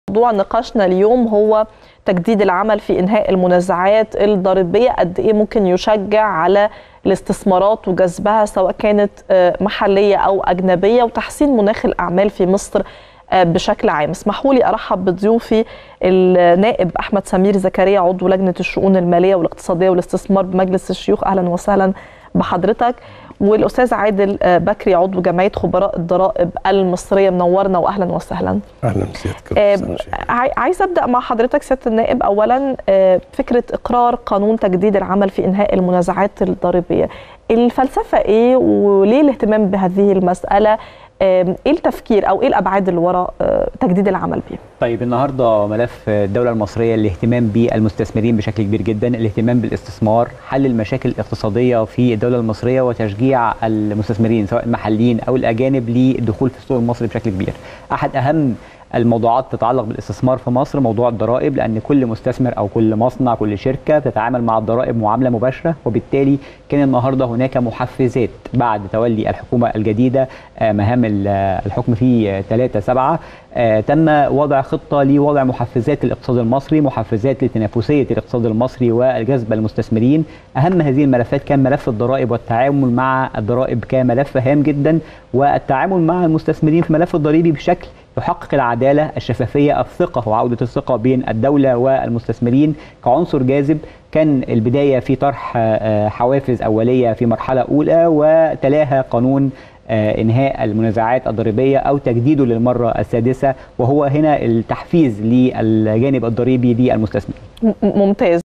موضوع نقاشنا اليوم هو تجديد العمل في إنهاء المنازعات الضريبية، قد إيه ممكن يشجع على الاستثمارات وجذبها سواء كانت محلية أو أجنبية، وتحسين مناخ الأعمال في مصر بشكل عام. اسمحوا لي أرحب بضيوفي النائب أحمد سمير زكريا عضو لجنة الشؤون المالية والاقتصادية والاستثمار بمجلس الشيوخ، أهلا وسهلا بحضرتك، والأستاذ عادل بكري عضو جمعية خبراء الضرائب المصرية، منورنا وأهلا وسهلا. أهلا بسيادتك. عايز أبدأ مع حضرتك سيادة النائب. أولا فكرة إقرار قانون تجديد العمل في إنهاء المنازعات الضريبية، الفلسفة إيه وليه الاهتمام بهذه المسألة؟ ايه التفكير او ايه الابعاد اللي وراء تجديد العمل بيه؟ طيب النهارده ملف الدوله المصريه الاهتمام بالمستثمرين بشكل كبير جدا، الاهتمام بالاستثمار، حل المشاكل الاقتصاديه في الدوله المصريه وتشجيع المستثمرين سواء المحليين او الاجانب للدخول في السوق المصري بشكل كبير. احد اهم الموضوعات تتعلق بالاستثمار في مصر موضوع الضرائب، لان كل مستثمر او كل مصنع كل شركه تتعامل مع الضرائب معامله مباشره، وبالتالي كان النهارده هناك محفزات بعد تولي الحكومه الجديده مهام الحكم في 3/7. تم وضع خطه لوضع محفزات للاقتصاد المصري، محفزات لتنافسيه الاقتصاد المصري وجذب المستثمرين. اهم هذه الملفات كان ملف الضرائب والتعامل مع الضرائب كملف هام جدا، والتعامل مع المستثمرين في ملف الضريبي بشكل يحقق العداله، الشفافيه، الثقه وعوده الثقه بين الدوله والمستثمرين كعنصر جاذب. كان البدايه في طرح حوافز اوليه في مرحله اولى، وتلاها قانون انهاء المنازعات الضريبيه او تجديده للمره السادسه، وهو هنا التحفيز للجانب الضريبي للمستثمرين. ممتاز.